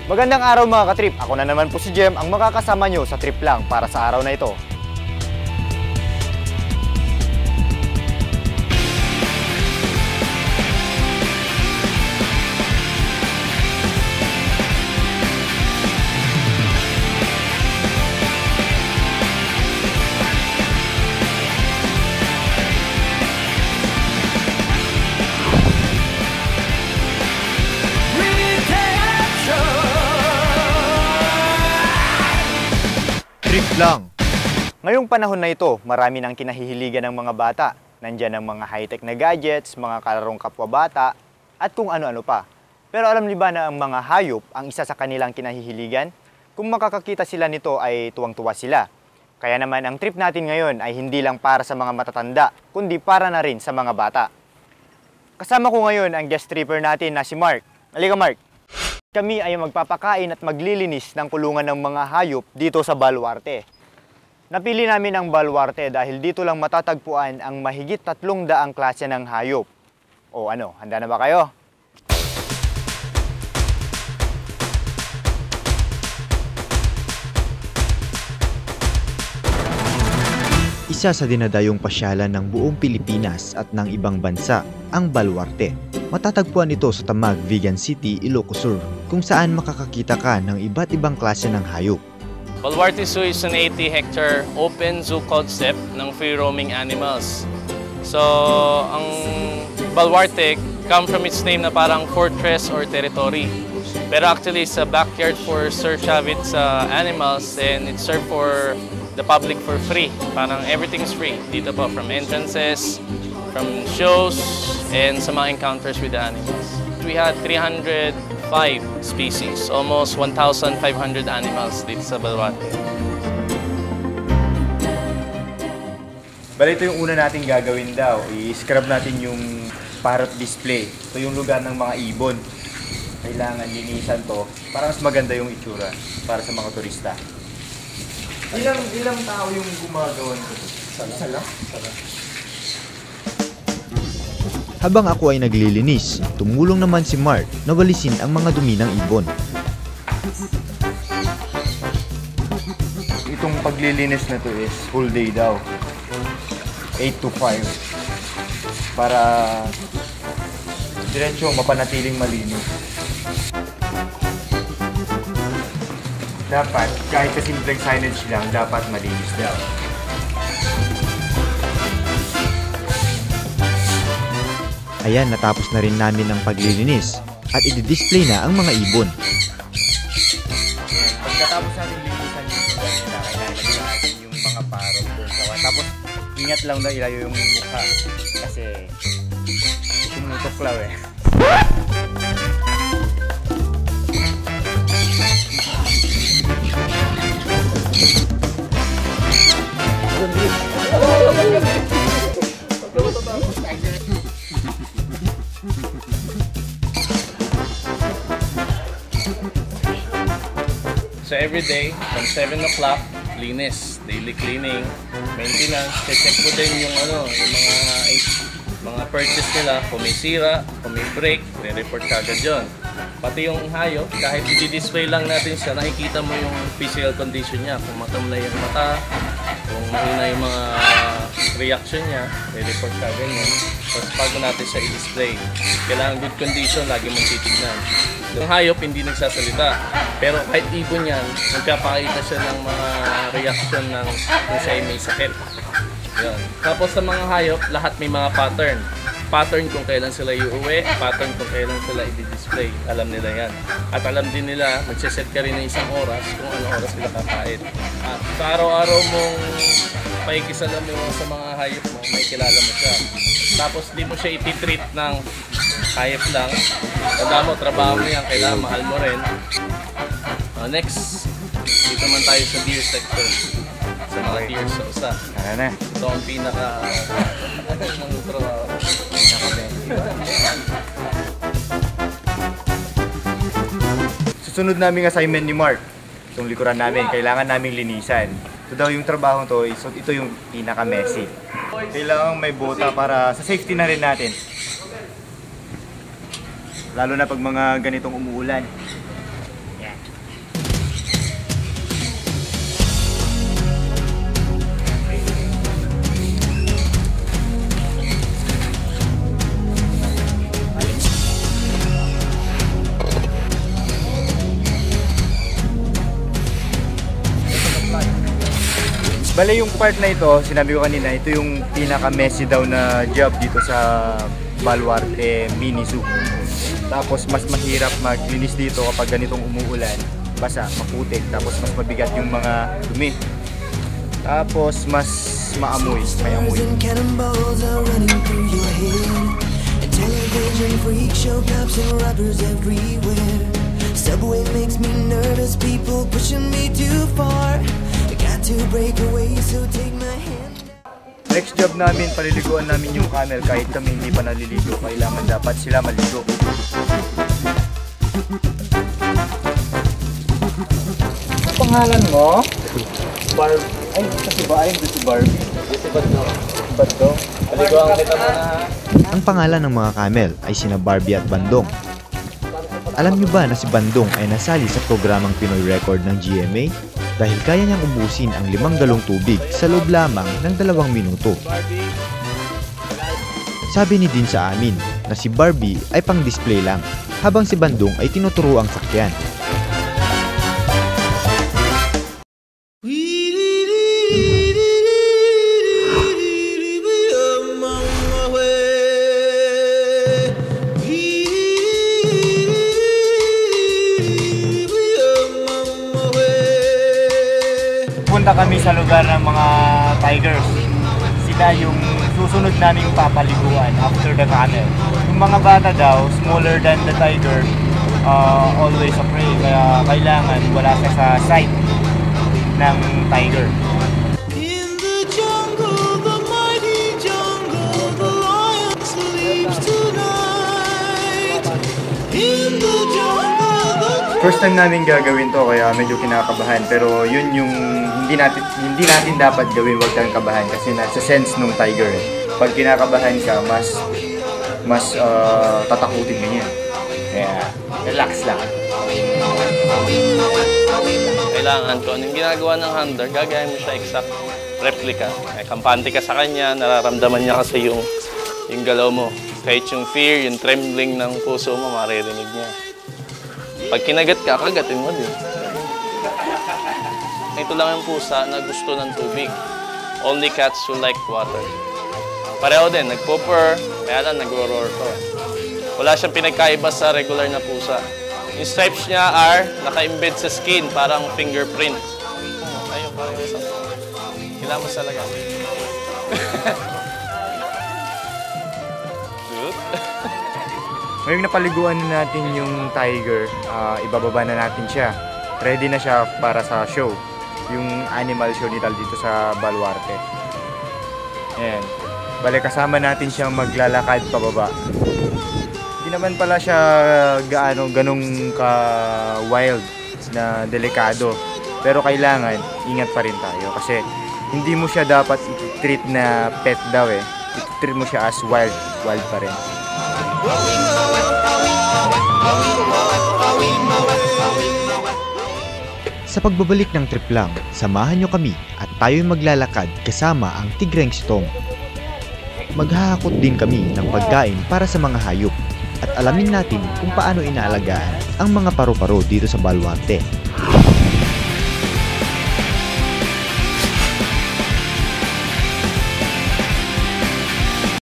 Magandang araw mga katrip, ako na naman po si Jem ang makakasama nyo sa trip lang para sa araw na ito. Trip lang. Ngayong panahon na ito, marami nang kinahihiligan ng mga bata. Nandiyan ang mga high-tech na gadgets, mga kalarong kapwa bata, at kung ano-ano pa. Pero alam niyo ba na ang mga hayop ang isa sa kanilang kinahihiligan? Kung makakakita sila nito ay tuwang-tuwa sila. Kaya naman ang trip natin ngayon ay hindi lang para sa mga matatanda, kundi para na rin sa mga bata. Kasama ko ngayon ang guest tripper natin na si Mark. Halika Mark! Kami ay magpapakain at maglilinis ng kulungan ng mga hayop dito sa Baluarte. Napili namin ang Baluarte dahil dito lang matatagpuan ang mahigit 300 klase ng hayop. O ano, handa na ba kayo? Isa sa dinadayong pasyalan ng buong Pilipinas at ng ibang bansa, ang Baluarte. Matatagpuan ito sa Tamag, Vigan City, Ilocos Sur, kung saan makakakita ka ng iba't ibang klase ng hayop. Baluarte Zoo is an 80-hectare open zoo concept ng free-roaming animals. So, ang Baluarte come from its name na parang fortress or territory. Pero actually, it's a backyard for Sir Chavit's animals and it's served for the public for free. Parang everything's free. Dito po, from entrances, from shows, and sa mga encounters with the animals. We had 305 species, almost 1,500 animals dito sa Baluarte. Bali, ito yung una natin gagawin daw. I-scrub natin yung parrot display. Ito yung lugar ng mga ibon. Kailangan linisan to para mas maganda yung itsura para sa mga turista. Ilang tao yung gumagawa nito? Isa lang? Habang ako ay naglilinis, tumulong naman si Mark na walisin ang mga dumi ng ibon. Itong paglilinis na to is full day daw. 8 to 5. Para diretso mapanatiling malinis. Dapat, kahit sa simpleng signage lang, dapat malinis daw. Ayan, natapos na rin namin ang paglilinis at i-display na ang mga ibon. Pagkatapos natin linisan yung ibon nila, kailangan natin yung mga parot doon sa wall. Tapos, ingat lang daw ilayo yung mukha kasi tumutuklaw eh. So every day, from 7 o'clock, linis, daily cleaning, maintenance, check po din yung mga purchase nila, kung may sira, kung may break, re-report kagad yun. Pati yung hayop, kahit i-display lang natin siya, nakikita mo yung physical condition niya, kung matamlay yung mata, kung mahina yung mga reaction niya, re-report kagad yun. Tapos bago natin siya i-display, kailangan good condition, lagi mong titignan. Yung hayop hindi nagsasalita, pero kahit ibon yan, nagpapakita siya ng mga reaction ng kung siya ay may sakit. Yun. Tapos sa mga hayop, lahat may mga pattern. Pattern kung kailan sila iuwi, pattern kung kailan sila i-display. Alam nila yan. At alam din nila, magsiset ka rin ng isang oras kung anong oras sila kakain. At sa araw-araw mong paikisalamin mo sa mga hayop mo, may kilala mo siya. Tapos di mo siya iti-treat ng hayop lang. Tanda mo, trabaho mo yan, kailangan mahal mo rin. Next, dito man tayo sa deer section. Sa mga deer sa usa. Ano na? Ito ang pinaka Susunod naming assignment ni Mark. Itong likuran namin, kailangan naming linisan. Ito daw yung trabaho to, ito yung pinaka-messy. Kailangan may bota para sa safety na rin natin. Lalo na pag mga ganitong umuulan. Yan. Bale yung part na ito, sinabi ko kanina, ito yung pinaka-messy daw na job dito sa Baluarte Mini Zoo. Tapos mas mahirap maglinis dito kapag ganitong umuulan, basa, maputik, tapos mas mabigat yung mga dumi. Tapos mas maamoy, may amoy. Television freak show cops and robbers everywhere. Subway makes me nervous, people pushing me too far. I got to break away, so take my hand. Next job namin, paliliguan namin yung camel kahit kami hindi pa naliligo. Kailangan dapat sila maligo. Ang pangalan mo? Ay, kasi ba? Ay, ito si Barbie. Dito ba ito? Ba't to? Paliguan kita muna ha. Ang pangalan ng mga camel ay sina Barbie at Bandong. Alam niyo ba na si Bandong ay nasali sa programang Pinoy Record ng GMA? Dahil kaya niyang ubusin ang 5 galong tubig sa loob lamang ng 2 minuto. Sabi ni Dean sa amin na si Barbie ay pang-display lang, habang si Bandong ay tinuturo ang sakyan. Punta kami sa lugar ng mga tigers. Sila yung susunod naming papaliguan after the camel. Yung mga bata daw, smaller than the tiger, always a prey. Kaya kailangan wala siya sa sight ng tiger. In the jungle, the mighty jungle, the lion sleeps tonight. In the jungle, the... First time namin gagawin to kaya medyo kinakabahan, pero yun yung hindi natin dapat gawin, wag kang kabahan kasi nasa sense nung tiger eh. Pag kinakabahan ka, mas tatakutin ka niya. Kaya relax lang. Kailangan ko, yung ginagawa ng hunter, gagayin mo siya exact replica. Kampante ka sa kanya, nararamdaman niya kasi yung galaw mo. Kahit yung fear, yung trembling ng puso mo, maririnig niya. Pag kinagat ka, kagatin mo din. Ito lang yung pusa na gusto ng tubig. Only cats who like water. Pareho din, nagpo-purr, kaya lang nagro-roar to. Wala siyang pinagkaiba sa regular na pusa. Yung stripes niya are naka-embed sa skin, parang fingerprint. Ayun, parang isa. Kailangan mo talaga. Ngayong napaliguan na natin yung tiger, ibababa na natin siya. Ready na siya para sa show. Yung animal show nila dito sa Baluarte. Ayan. Bale, kasama natin siyang maglalakad pababa. Hindi naman pala siya ganong ka-wild na delikado. Pero kailangan, ingat pa rin tayo. Kasi hindi mo siya dapat i-treat na pet daw eh. I-treat mo siya as wild pa rin. Sa pagbabalik ng trip lang, samahan nyo kami at tayo'y maglalakad kasama ang tigreng si Tom. Maghahakot din kami ng pagkain para sa mga hayop at alamin natin kung paano inaalagaan ang mga paru-paro dito sa Baluarte.